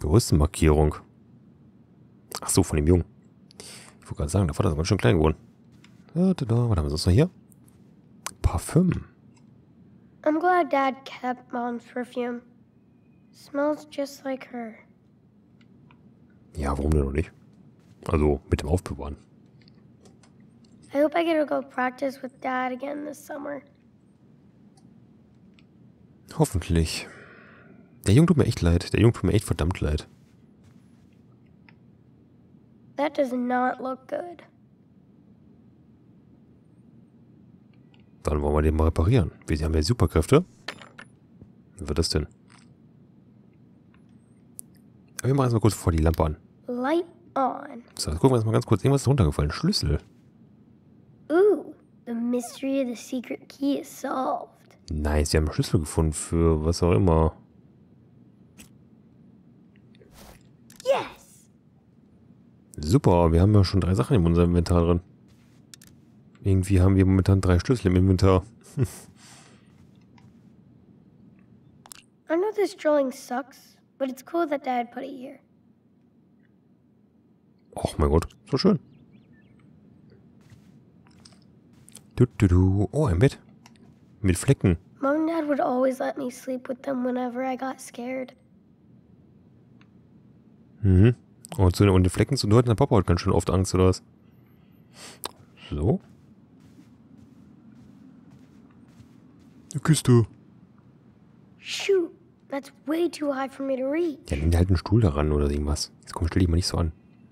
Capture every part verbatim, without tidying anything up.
Größenmarkierung. Ach so, von dem Jungen. Ich wollte gerade sagen, der Vater ist ganz schön klein geworden. Da, da, da. Was haben wir sonst noch hier? Parfüm. I'm glad Dad kept Mom's perfume. Smells just like her. Ja, warum denn noch nicht? Also mit dem Aufbewahren. I hope I get to go practice with Dad again this summer. Hoffentlich. Der Junge tut mir echt leid. Der Junge tut mir echt verdammt leid. That does not look good. Dann wollen wir den mal reparieren. Wir haben ja Superkräfte. Was wird das denn? Wir machen jetzt mal kurz vor die Lampe an. Light on. So, jetzt gucken wir uns mal ganz kurz. Irgendwas ist runtergefallen. Schlüssel. Ooh, the mystery of the secret key is solved. Nice, wir haben einen Schlüssel gefunden für was auch immer. Yes! Super, wir haben ja schon drei Sachen in unserem Inventar drin. Irgendwie haben wir momentan drei Schlüssel im Inventar. I know this drawing sucks, but it's cool that Dad put it here. Och mein Gott, so schön. Du, du, du. Oh, ein Bett. Mit Flecken. Mom and Dad would always let me sleep with them whenever I got scared. Mhm. Und, so, und die Flecken zu deuten, der Papa hat ganz schön oft Angst, oder was? So. Eine Kiste. Shoot, that's way too high for me to reach. Ja, nimm dir halt einen Stuhl daran oder irgendwas. Jetzt komm, stell dich mal nicht so an.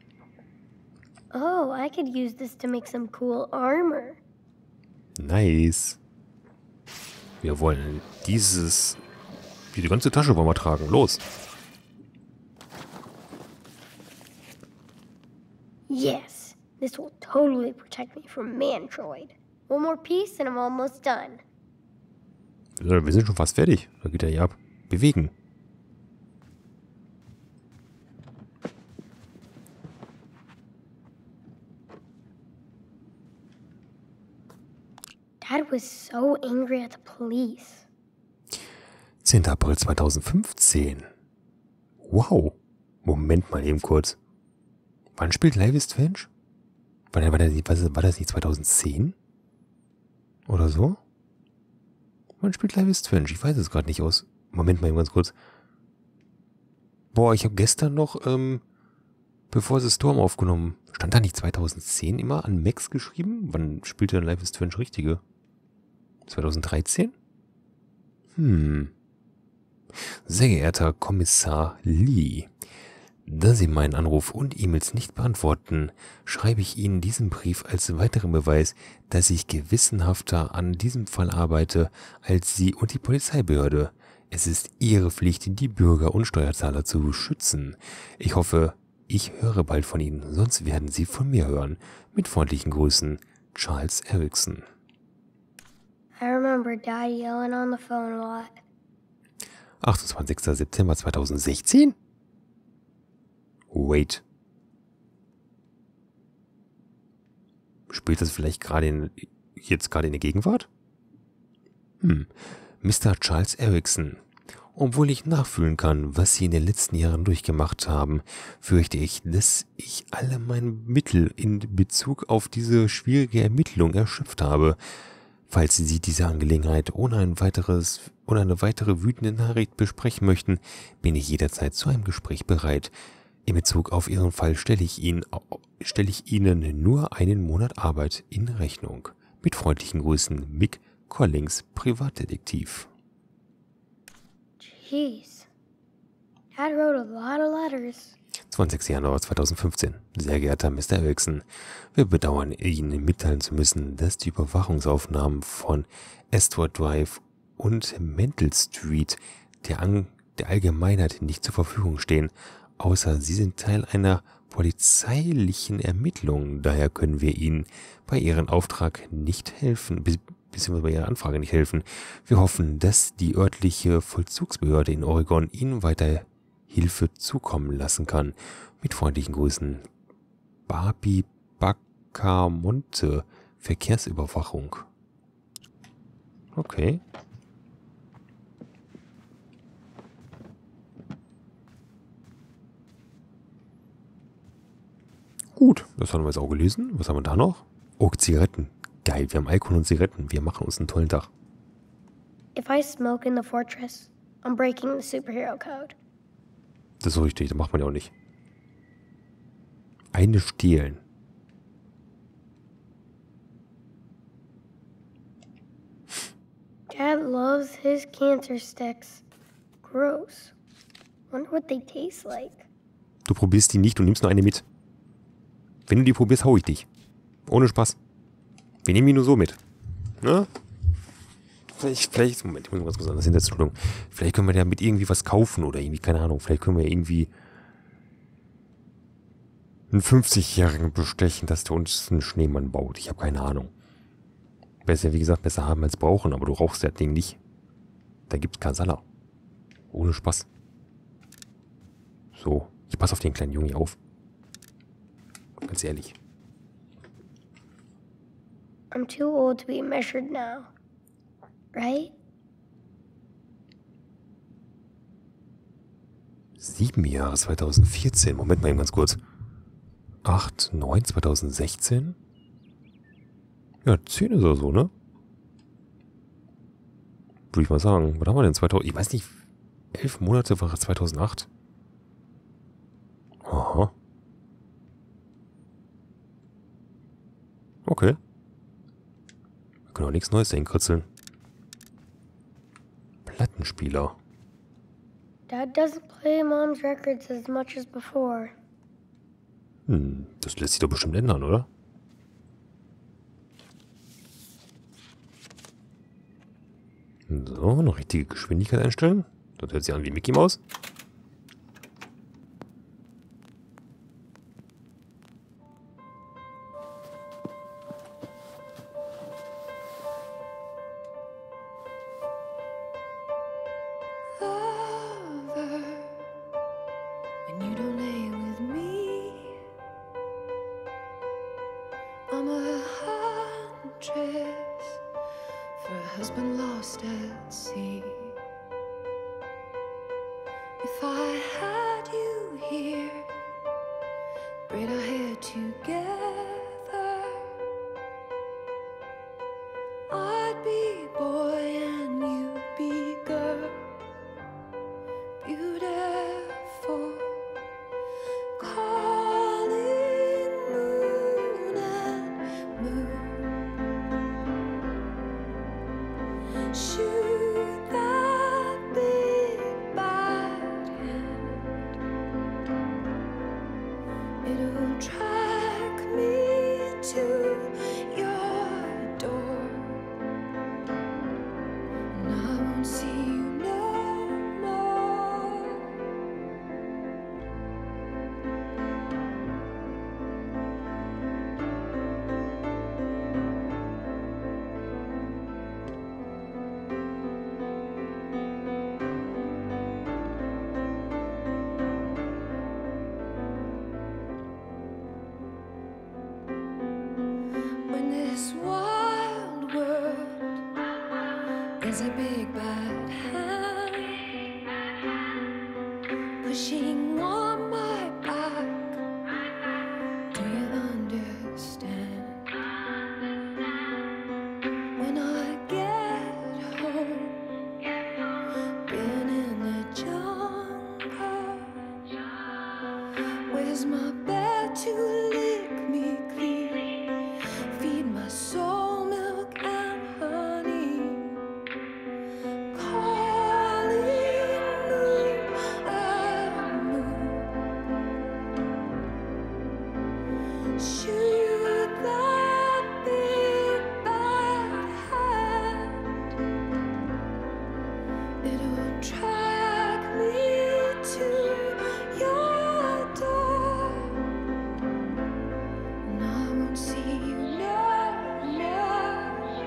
Oh, I could use this to make some cool armor. Nice. Wir wollen dieses... Die ganze Tasche wollen wir tragen. Los. Yes, this will totally protect me from Mantroid. One more piece and I'm almost done. Wir sind schon fast fertig. Da geht er ja ab. Bewegen. Dad was so angry at the police. zehnter April zweitausendfünfzehn. Wow. Moment mal eben kurz. Wann spielt Life is Strange? War, der, war, der, war das nicht zweitausendzehn? Oder so? Wann spielt Life is Strange? Ich weiß es gerade nicht aus. Moment mal eben ganz kurz. Boah, ich habe gestern noch, ähm, bevor sie Storm aufgenommen, stand da nicht zweitausendzehn immer an Max geschrieben? Wann spielte dann Life is Strange richtige? zweitausenddreizehn? Hm. Sehr geehrter Kommissar Lee, da Sie meinen Anruf und E-Mails nicht beantworten, schreibe ich Ihnen diesen Brief als weiteren Beweis, dass ich gewissenhafter an diesem Fall arbeite als Sie und die Polizeibehörde. Es ist Ihre Pflicht, die Bürger und Steuerzahler zu schützen. Ich hoffe, ich höre bald von Ihnen, sonst werden Sie von mir hören. Mit freundlichen Grüßen, Charles Erickson. I remember Dad yelling on the phone a lot. achtundzwanzigster September zweitausendsechzehn? Wait. Spielt das vielleicht gerade in, jetzt gerade in der Gegenwart? Hm. Mister Charles Erickson. Obwohl ich nachfühlen kann, was Sie in den letzten Jahren durchgemacht haben, fürchte ich, dass ich alle meine Mittel in Bezug auf diese schwierige Ermittlung erschöpft habe. Falls Sie diese Angelegenheit ohne ein weiteres, ohne eine weitere wütende Nachricht besprechen möchten, bin ich jederzeit zu einem Gespräch bereit. In Bezug auf Ihren Fall stelle ich Ihnen, stelle ich Ihnen nur einen Monat Arbeit in Rechnung. Mit freundlichen Grüßen, Mick Collins, Privatdetektiv. Jeez. Dad wrote a lot of letters. zwanzigster Januar zweitausendfünfzehn. Sehr geehrter Mister Erickson, wir bedauern, Ihnen mitteilen zu müssen, dass die Überwachungsaufnahmen von Eastwood Drive und Mental Street der, An der Allgemeinheit nicht zur Verfügung stehen, außer sie sind Teil einer polizeilichen Ermittlung. Daher können wir Ihnen bei Ihrem Auftrag nicht helfen, beziehungsweise bei Ihrer Anfrage nicht helfen. Wir hoffen, dass die örtliche Vollzugsbehörde in Oregon Ihnen weiter Hilfe zukommen lassen kann. Mit freundlichen Grüßen, Barbie Bacamonte, Verkehrsüberwachung. Okay. Gut, das haben wir jetzt auch gelesen. Was haben wir da noch? Oh, Zigaretten. Geil, wir haben Alkohol und Zigaretten. Wir machen uns einen tollen Tag. If I smoke in the fortress, I'm breaking the superhero code. Das ist so richtig, das macht man ja auch nicht. Eine stehlen. Dad loves his cancer sticks. Gross. Wonder what they taste like. Du probierst die nicht und nimmst nur eine mit. Wenn du die probierst, hau ich dich. Ohne Spaß. Wir nehmen die nur so mit. Ne? Vielleicht, vielleicht, Moment, ich muss mal ganz kurz anders hinsetzen, Entschuldigung. Vielleicht können wir damit irgendwie was kaufen oder irgendwie, keine Ahnung. Vielleicht können wir irgendwie einen fünfzigjährigen bestechen, dass der uns einen Schneemann baut. Ich habe keine Ahnung. Besser, wie gesagt, besser haben als brauchen, aber du rauchst das Ding nicht. Da gibt's Kasala. Ohne Spaß. So, ich passe auf den kleinen Junge auf. Ganz ehrlich. I'm too old to be measured now. Right? Sieben Jahre, zweitausendvierzehn. Moment mal eben ganz kurz. Acht, neun, zweitausendsechzehn? Ja, zehn ist er so, ne? Würde ich mal sagen. Was haben wir denn? zweitausend? Ich weiß nicht. Elf Monate war es zweitausendacht. Aha. Okay. Wir können auch nichts Neues hinkritzeln. Plattenspieler. Dad doesn't play Mom's records as much as before. Hm, das lässt sich doch bestimmt ändern, oder? So, noch richtige Geschwindigkeit einstellen. Das hört sich an wie Mickey Mouse. When you don't lay with me, I'm a huntress for a husband lost at sea. If I had you here, braid our hair together, I'd be boy and you'd be girl, beautiful. Calling moon and moon, shoot that big bad hand. It'll track me to your door, and I won't see you no more. When this wild world is a big bad hand pushing on my back, do you understand? When I get home, been in the jungle, where's my bed to lick me clean? Feed my soul milk and honey. Calling moon and moon, shoot that big bad hand. It'll track me to your door, and I won't see you no more.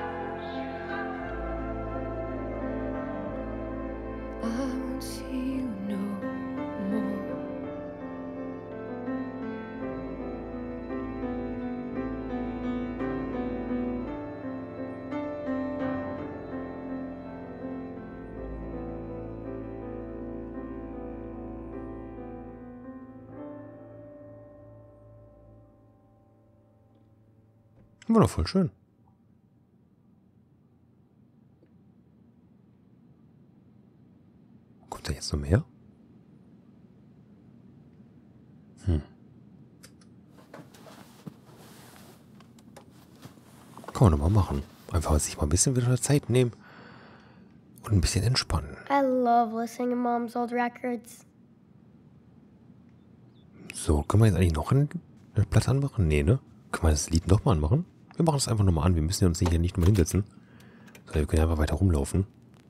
I won't see you no more. War doch voll schön. Kommt da jetzt noch mehr? Hm. Kann man doch mal machen. Einfach sich mal ein bisschen wieder Zeit nehmen und ein bisschen entspannen. I love listening to Mom's old records. So, können wir jetzt eigentlich noch ein Blatt anmachen? Nee, ne? Können wir das Lied noch mal anmachen? Wir machen es einfach nochmal an. Wir müssen uns hier nicht nochmal hinsetzen. Sondern wir können einfach weiter rumlaufen.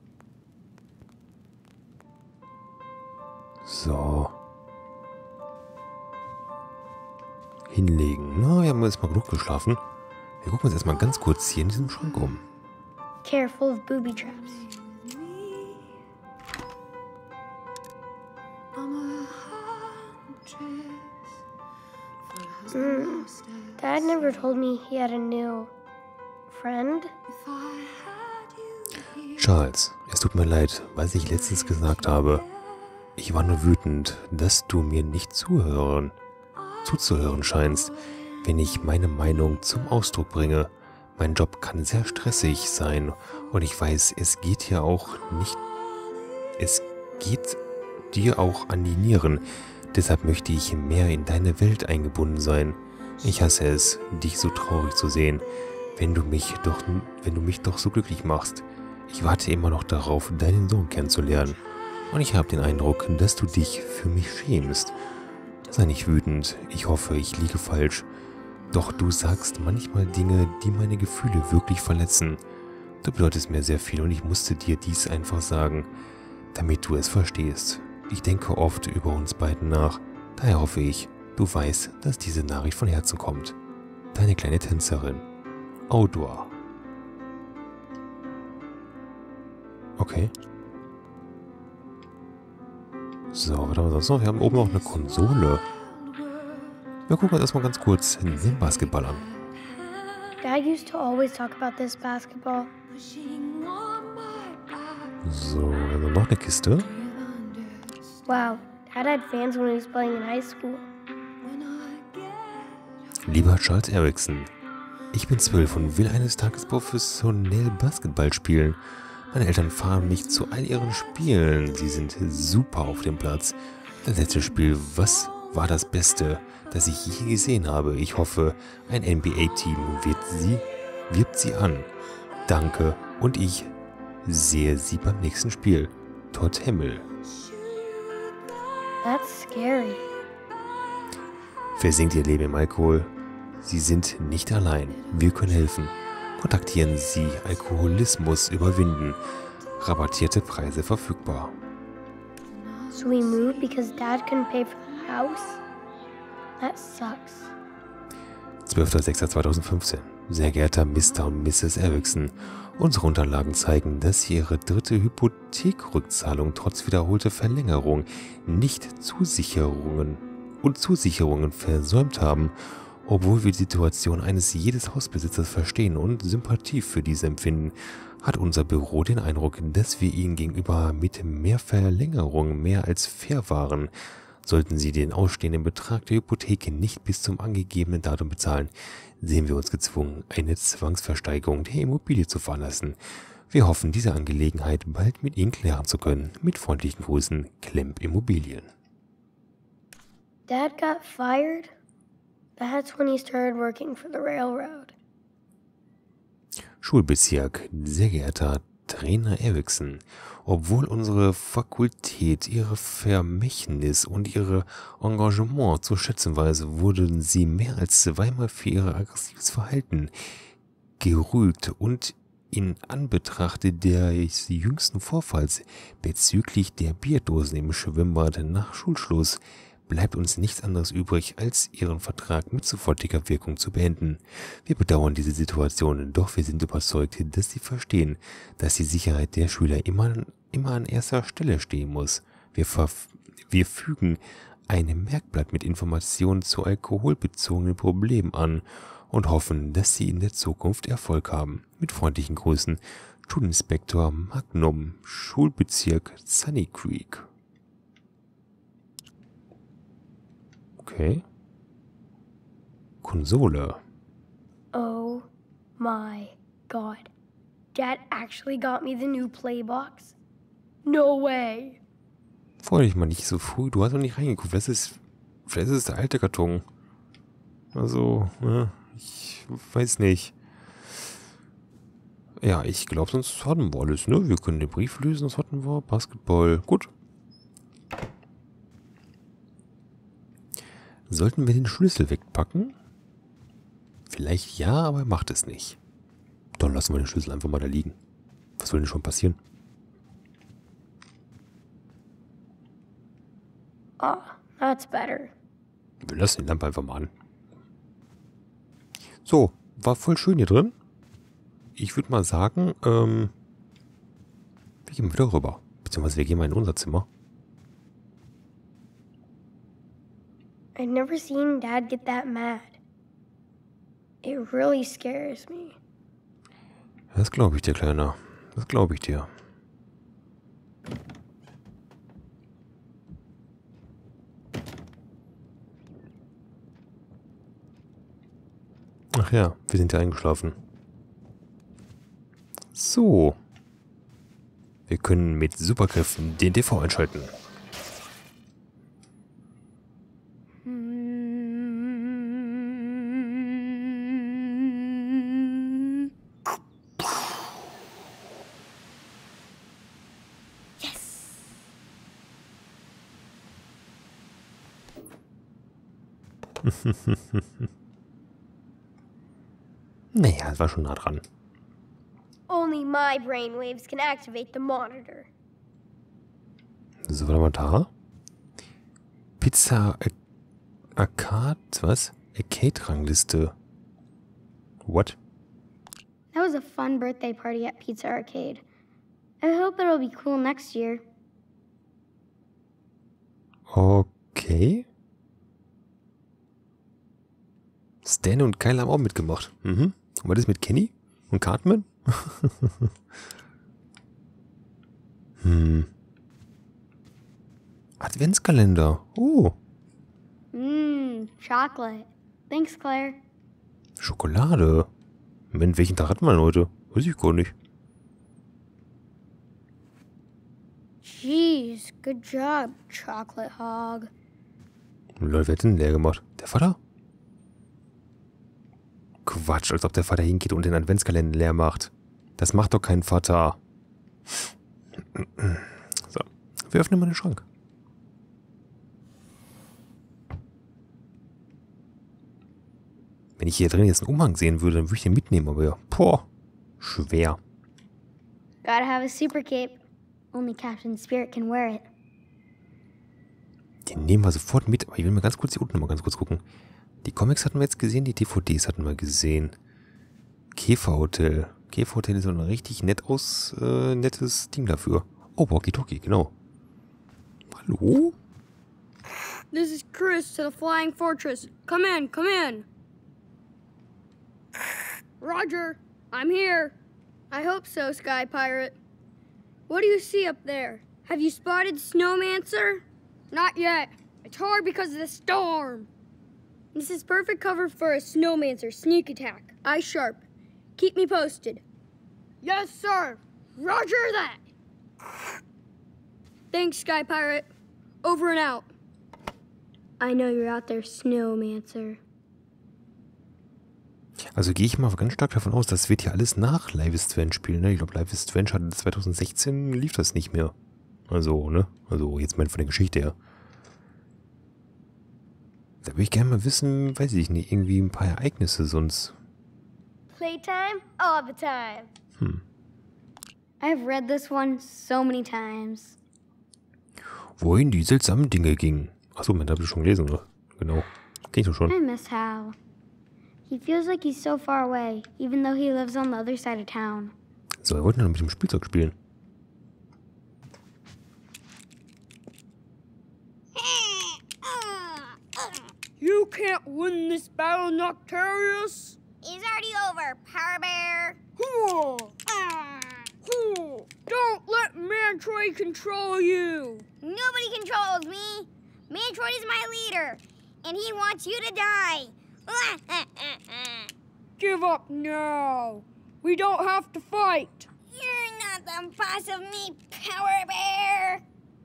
So. Hinlegen. Na, wir haben jetzt mal genug geschlafen. Wir gucken uns erstmal ganz kurz hier in diesem Schrank um. Careful of booby traps. Mm. Dad never told me he had a new friend. Charles, es tut mir leid, was ich letztens gesagt habe. Ich war nur wütend, dass du mir nicht zuhören, zuzuhören scheinst, wenn ich meine Meinung zum Ausdruck bringe. Mein Job kann sehr stressig sein und ich weiß, es geht ja auch nicht, es geht dir auch an die Nieren. Deshalb möchte ich mehr in deine Welt eingebunden sein. Ich hasse es, dich so traurig zu sehen, wenn du mich doch, wenn du mich doch so glücklich machst. Ich warte immer noch darauf, deinen Sohn kennenzulernen. Und ich habe den Eindruck, dass du dich für mich schämst. Sei nicht wütend, ich hoffe, ich liege falsch. Doch du sagst manchmal Dinge, die meine Gefühle wirklich verletzen. Du bedeutest mir sehr viel und ich musste dir dies einfach sagen, damit du es verstehst. Ich denke oft über uns beiden nach, daher hoffe ich, du weißt, dass diese Nachricht von Herzen kommt. Deine kleine Tänzerin. Outdoor. Okay. So, was haben wir sonst noch? Wir haben oben noch eine Konsole. Wir gucken uns erstmal ganz kurz den Basketball an. Dad used to always talk about this basketball. So, wir haben noch eine Kiste. Wow, Dad had fans when he was playing in high school. Lieber Charles Erickson, ich bin zwölf und will eines Tages professionell Basketball spielen. Meine Eltern fahren mich zu all ihren Spielen. Sie sind super auf dem Platz. Das letzte Spiel, was war das Beste, das ich je gesehen habe? Ich hoffe, ein N B A-Team wird sie, wirbt sie an. Danke und ich sehe sie beim nächsten Spiel. Todd Himmel. That's scary. Versinkt ihr Leben im Alkohol? Sie sind nicht allein. Wir können helfen. Kontaktieren Sie Alkoholismus überwinden. Rabattierte Preise verfügbar. So we moved because Dad couldn't pay for the house? That sucks. zwölfter sechster zweitausendfünfzehn. Sehr geehrter Mister und Misses Erickson, unsere Unterlagen zeigen, dass Sie Ihre dritte Hypothekrückzahlung trotz wiederholter Verlängerung nicht Zusicherungen und Zusicherungen versäumt haben, obwohl wir die Situation eines jedes Hausbesitzers verstehen und Sympathie für diese empfinden, hat unser Büro den Eindruck, dass wir Ihnen gegenüber mit mehr Verlängerung mehr als fair waren. Sollten Sie den ausstehenden Betrag der Hypothek nicht bis zum angegebenen Datum bezahlen, sehen wir uns gezwungen, eine Zwangsversteigerung der Immobilie zu veranlassen. Wir hoffen, diese Angelegenheit bald mit Ihnen klären zu können. Mit freundlichen Grüßen, Klemp Immobilien. Dad got fired? That's when he started working for the railroad. Schulbezirk, sehr geehrter Trainer Erickson, obwohl unsere Fakultät ihre Vermächtnis und ihre Engagement zu schätzen weiß, wurden sie mehr als zweimal für ihr aggressives Verhalten gerügt und in Anbetracht des jüngsten Vorfalls bezüglich der Bierdosen im Schwimmbad nach Schulschluss bleibt uns nichts anderes übrig, als Ihren Vertrag mit sofortiger Wirkung zu beenden. Wir bedauern diese Situation, doch wir sind überzeugt, dass Sie verstehen, dass die Sicherheit der Schüler immer, immer an erster Stelle stehen muss. Wir, wir fügen ein Merkblatt mit Informationen zu alkoholbezogenen Problemen an und hoffen, dass Sie in der Zukunft Erfolg haben. Mit freundlichen Grüßen, Schulinspektor Magnum, Schulbezirk Sunny Creek. Okay. Konsole. Oh my God. Dad actually got me the new Playbox? No way. Freu dich mal nicht so früh. Du hast noch nicht reingeguckt. Vielleicht ist, vielleicht ist es der alte Karton. Also, ne, ich weiß nicht. Ja, ich glaube, sonst hatten wir alles, ne? Wir können den Brief lösen, das hatten wir. Basketball. Gut. Sollten wir den Schlüssel wegpacken? Vielleicht ja, aber er macht es nicht. Dann lassen wir den Schlüssel einfach mal da liegen. Was soll denn schon passieren? Oh, that's better. Wir lassen die Lampe einfach mal an. So, war voll schön hier drin. Ich würde mal sagen, ähm, wir gehen wieder rüber. Beziehungsweise wir gehen mal in unser Zimmer. I've never seen Dad get that mad. It really scares me. Das glaube ich dir, Kleiner. Das glaube ich dir. Ach ja, wir sind ja eingeschlafen. So. Wir können mit Superkräften den T V einschalten. Naja, es war schon nah dran. Only my brainwaves can activate the monitor. So, warte mal da. Pizza Arcade, was? Arcade-Rangliste. What? That was a fun birthday party at Pizza Arcade. I hope it'll be cool next year. Okay. Stan und Kyle haben auch mitgemacht. Mhm. Und was ist mit Kenny? Und Cartman? hm. Adventskalender. Oh. Mmm, chocolate. Thanks, Claire. Schokolade. Mensch, welchen Tag hat man heute? Weiß ich gar nicht. Jeez, good job, Chocolate Hog. Leute, wer hat denn leer gemacht? Der Vater? Quatsch, als ob der Vater hingeht und den Adventskalender leer macht. Das macht doch kein Vater. So, wir öffnen mal den Schrank. Wenn ich hier drin jetzt einen Umhang sehen würde, dann würde ich den mitnehmen, aber ja, boah, schwer. Gotta have a super cape. Only Captain Spirit can wear it. Den nehmen wir sofort mit, aber ich will mal ganz kurz hier unten mal ganz kurz gucken. Die Comics hatten wir jetzt gesehen, die D V Ds hatten wir gesehen. Käferhotel. Käferhotel ist so ein richtig nett aus, äh, nettes Ding dafür. Oh, Walkie-Talkie, genau. Hallo? This is Chris to the Flying Fortress. Come in, come in. Roger, I'm here. I hope so, Sky Pirate. What do you see up there? Have you spotted Snowmancer? Not yet. It's hard because of the storm. This is perfect cover for a Snowmancer sneak attack. Eye sharp. Keep me posted. Yes, sir. Roger that. Thanks, Sky Pirate. Over and out. I know you're out there, Snowmancer. Also gehe ich mal ganz stark davon aus, das wird hier alles nach Life is Strange spielen, ne? Ich glaube, Life is Strange hatte zwanzig sechzehn, lief das nicht mehr. Also, ne? Also jetzt mal von der Geschichte her. Da würde ich gerne mal wissen, weiß ich nicht, irgendwie ein paar Ereignisse sonst. Playtime all the time. Hm. I've read this one so many times. Wohin die seltsamen Dinge gingen. Achso, Moment, habe ich schon gelesen, oder? Genau. Kenn ich doch schon. I miss Hal. He feels like he's so far away, even though he lives on the other side of town. So, wir wollten ja noch mit dem Spielzeug spielen. You can't win this battle, Noctarius. It's already over, Power Bear. Don't let Mantroid control you. Nobody controls me. Mantroid is my leader, and he wants you to die. Give up now. We don't have to fight. You're not the boss of me, Power Bear.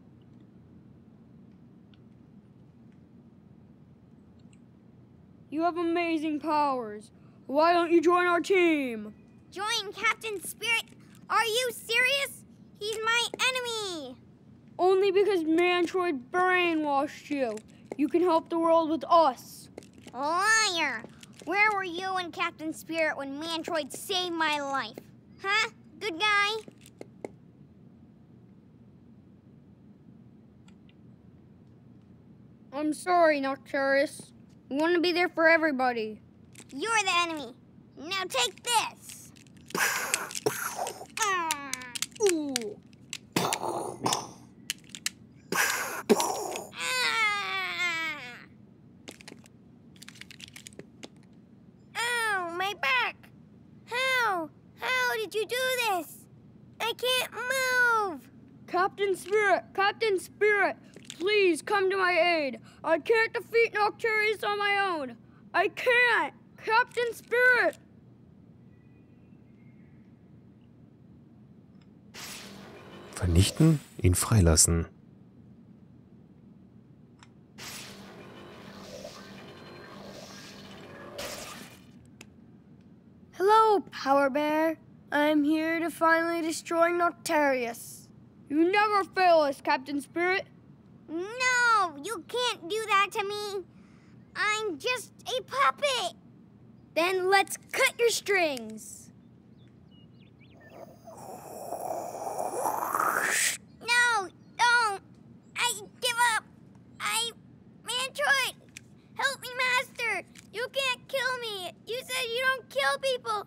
You have amazing powers. Why don't you join our team? Join Captain Spirit? Are you serious? He's my enemy. Only because Mantroid brainwashed you. You can help the world with us. Liar. Where were you and Captain Spirit when Mantroid saved my life? Huh? Good guy? I'm sorry, Nocturus. We want to be there for everybody. You're the enemy. Now take this. Ah. Ooh. Ah. Ow, my back. How? How did you do this? I can't move. Captain Spirit, Captain Spirit, please come to my aid. I can't defeat Nocturus on my own. I can't. Captain Spirit. Vernichten, ihn freilassen. Hello, Power Bear. I'm here to finally destroy Noctarius. You never fail us, Captain Spirit. No, you can't do that to me. I'm just a puppet. Then let's cut your strings. No, don't. I give up. I... Mantroid, help me, Master. You can't kill me. You said you don't kill people.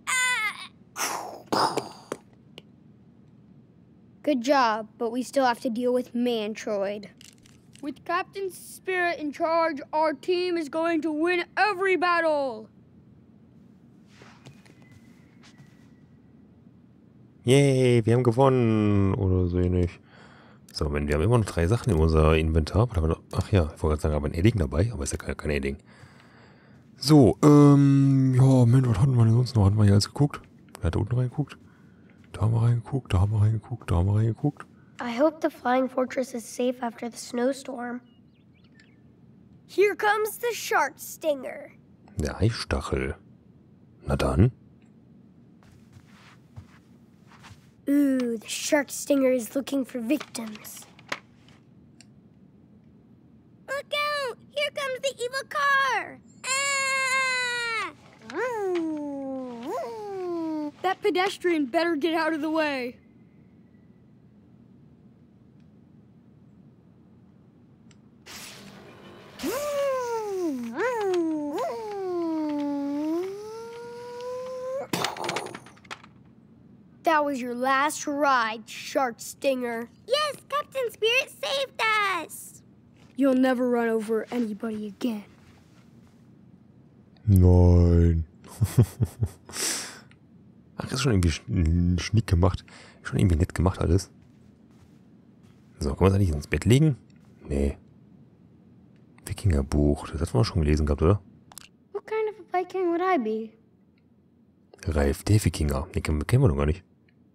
Ah! Good job, but we still have to deal with Mantroid. With Captain Spirit in charge, our team is going to win every battle. Yay, wir haben gewonnen. Oder so ähnlich. So, wenn wir haben immer noch drei Sachen in unser Inventar. Ach ja, ich wollte gerade sagen, aber ein Edding dabei, aber ist ja kein, kein Edding. So, ähm, ja, Mensch, was hatten wir denn sonst noch? Hatten wir hier alles geguckt? Wer hat da unten reingeguckt? Da haben wir reingeguckt, da haben wir reingeguckt, da haben wir reingeguckt. I hope the Flying Fortress is safe after the snowstorm. Here comes the Shark Stinger. Der Eisstachel. Na dann. Ooh, the Shark Stinger is looking for victims. Look out! Here comes the evil car. Ah! That pedestrian better get out of the way. That was your last ride, Shark Stinger. Yes, Captain Spirit saved us. You'll never run over anybody again. Nein. Ach, ist schon irgendwie sch schnick gemacht. Schon irgendwie nett gemacht alles. So, können wir uns eigentlich ins Bett legen? Nee. Wikingerbuch. Das hatten wir schon gelesen gehabt, oder? What kind of a Viking would I be? Ralf, der Wikinger. Den kennen, kennen wir noch gar nicht.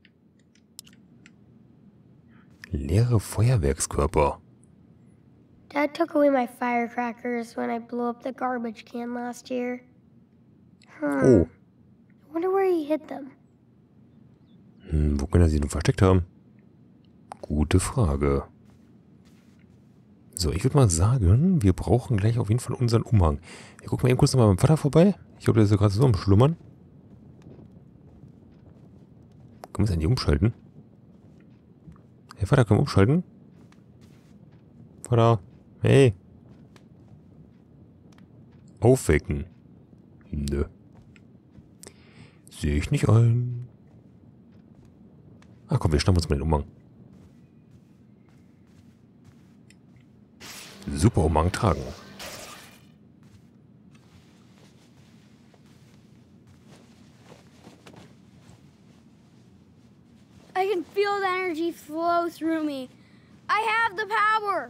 Leere Feuerwerkskörper. Dad took away my firecrackers when I blew up the garbage can last year. Hmm. Oh. I wonder where he hid them. Hm, wo können er sie denn versteckt haben? Gute Frage. So, ich würde mal sagen, wir brauchen gleich auf jeden Fall unseren Umhang. Wir gucken mal eben kurz nochmal beim Vater vorbei. Ich glaube, der ist ja gerade so am Schlummern. Können wir es eigentlich umschalten? Hey, Vater, können wir umschalten? Vater, hey. Aufwecken. Nö. Sehe ich nicht ein. Ach komm, wir schnappen uns mal den Umhang. Super Umhang tragen. I can feel the energy flow through me. I have the power.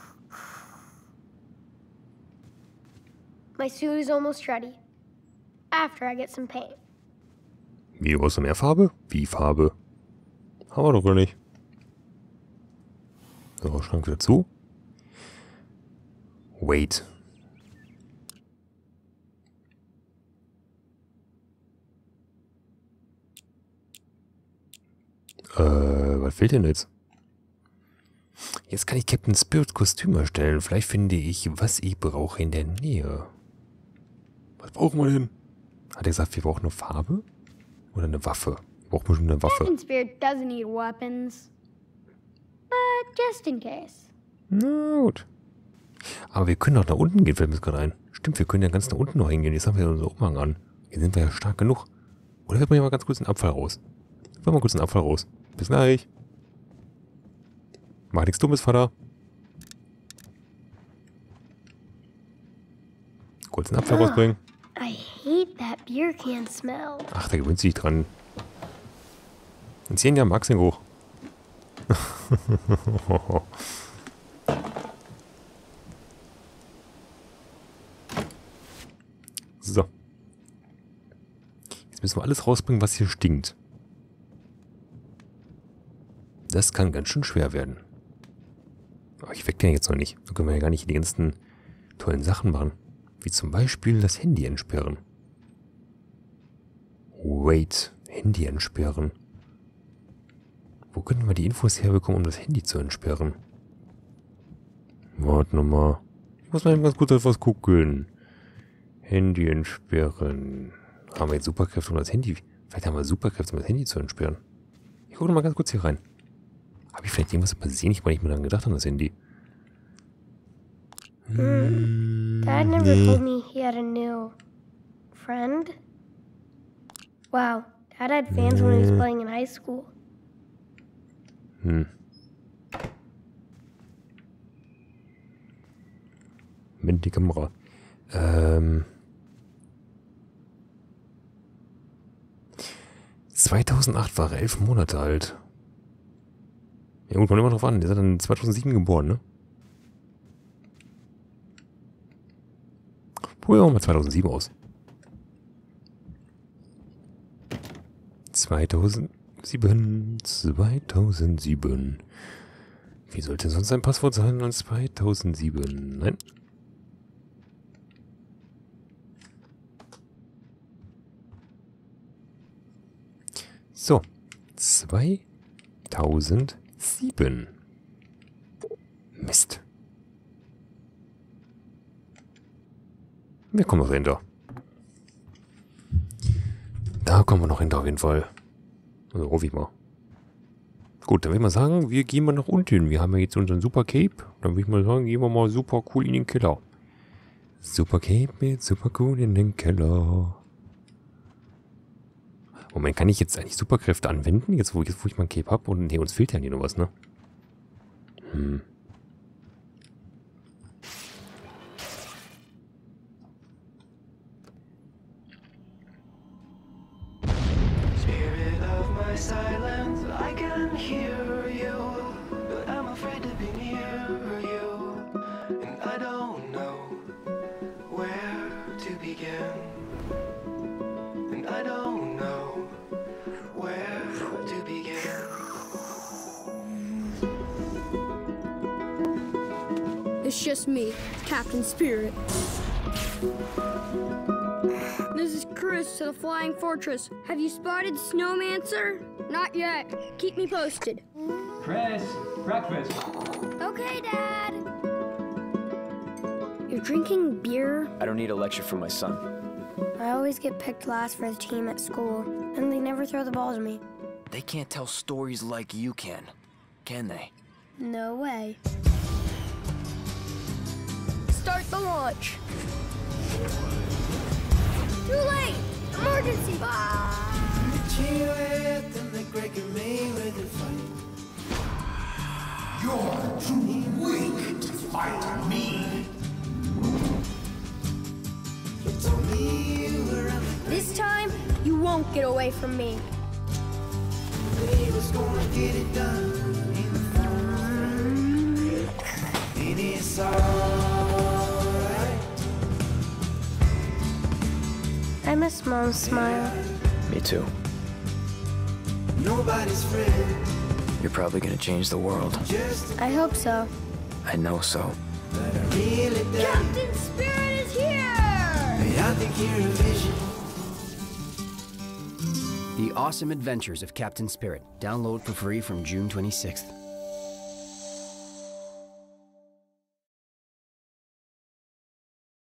My suit is almost ready. after I get some paint. Wie, du brauchst noch mehr Farbe? Wie Farbe? Haben wir doch gar nicht. So, Schrank wieder zu. Wait. Äh, was fehlt denn jetzt? Jetzt kann ich Captain Spirit Kostüm erstellen. Vielleicht finde ich, was ich brauche in der Nähe. Was brauchen wir denn? Hat er gesagt, wir brauchen eine Farbe? Oder eine Waffe? Wir brauchen bestimmt eine Waffe. Captain Spirit doesn't need weapons. But just in case. Na gut. Aber wir können auch nach unten gehen, fällt mir das gerade ein. Stimmt, wir können ja ganz nach unten noch hingehen. Jetzt haben wir ja unseren Umhang an. Hier sind wir ja stark genug. Oder wir bringen mal ganz kurz den Abfall raus. Wir bringen mal kurz den Abfall raus. Bis gleich. Mach nichts Dummes, Vater. Kurz den Abfall rausbringen. I hate that beer can smell. Ach, da gewöhnt sich dran. In zehn Jahren mag's den hoch. So. Jetzt müssen wir alles rausbringen, was hier stinkt. Das kann ganz schön schwer werden. Aber ich weck den jetzt noch nicht. Da können wir ja gar nicht die ganzen tollen Sachen machen. Wie zum Beispiel das Handy entsperren. Wait, Handy entsperren. Wo können wir die Infos herbekommen, um das Handy zu entsperren? Warte nochmal. Ich muss mal eben ganz kurz etwas gucken. Handy entsperren. Haben wir jetzt Superkräfte, um das Handy... Vielleicht haben wir Superkräfte, um das Handy zu entsperren. Ich gucke mal ganz kurz hier rein. Habe ich vielleicht irgendwas übersehen? Ich habe nicht mehr daran gedacht, an das Handy. Mm. Dad never nee. told me he had a new friend. Wow, Dad had fans nee. when he was playing in high school. Hm. Mit die Kamera. Ähm... zweitausendacht war er elf Monate alt. Ja gut, kommt immer drauf an. Der ist dann zweitausendsieben geboren, ne? Probieren wir mal zweitausendsieben aus. zweitausendsieben. zweitausendsieben. Wie sollte sonst sein Passwort sein als zweitausendsieben? Nein. So. zweitausendsieben. Mist. Wir kommen noch hinter. Da kommen wir noch hinter auf jeden Fall. Also hoffe ich mal. Gut, dann würde ich mal sagen, wir gehen mal nach unten. Wir haben ja jetzt unseren Super Cape. Dann würde ich mal sagen, gehen wir mal super cool in den Keller. Super Cape mit super cool in den Keller. Moment, kann ich jetzt eigentlich Superkräfte anwenden? Jetzt, wo, jetzt, wo ich mein Cape habe? Und nee, uns fehlt ja hier noch was, ne? Hm. Silence, I can hear you, but I'm afraid to be near you, and I don't know where to begin, and I don't know where to begin. It's just me, Captain Spirit. This is Chris to the Flying Fortress. Have you spotted Snowmancer? Not yet. Keep me posted. Chris, breakfast. Okay, Dad. You're drinking beer? I don't need a lecture from my son. I always get picked last for the team at school, and they never throw the ball to me. They can't tell stories like you can, can they? No way. Start the launch. Too late! Emergency! Ah! You're too weak to fight me. This time, you won't get away from me. I I miss Mom's smile. Me too. Nobody's friend. You're probably gonna change the world. I hope so. I know so. But I really doubt it. Captain Spirit is here! Hey, I think you're a vision. The Awesome Adventures of Captain Spirit. Download for free from June twenty-sixth.